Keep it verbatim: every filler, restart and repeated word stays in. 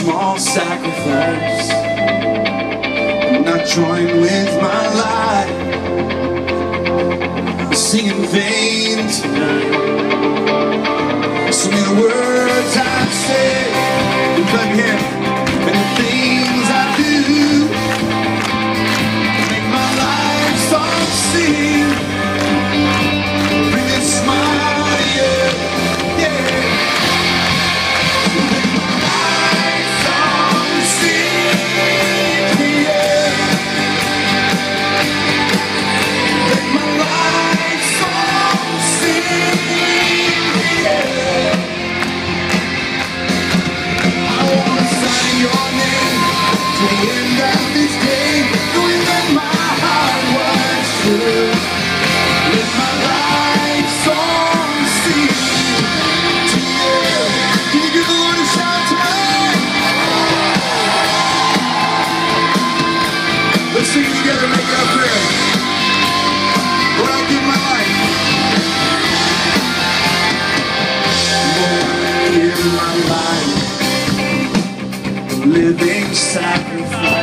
small sacrifice, I'm not joined with my life. I sing in vain tonight. So many the words I say, you clap your hand, and the things I do make my life song sing. Bring a smile to you, yeah. Make my life song sing, yeah. Make my life song sing, yeah. I wanna sign your name to the end of this day, knowing that my heart was true. Let my life song sing to you. Can you give the Lord a shout tonight? Let's sing together, make it up there. Lord, I give my life. Lord, I give my life, a living sacrifice.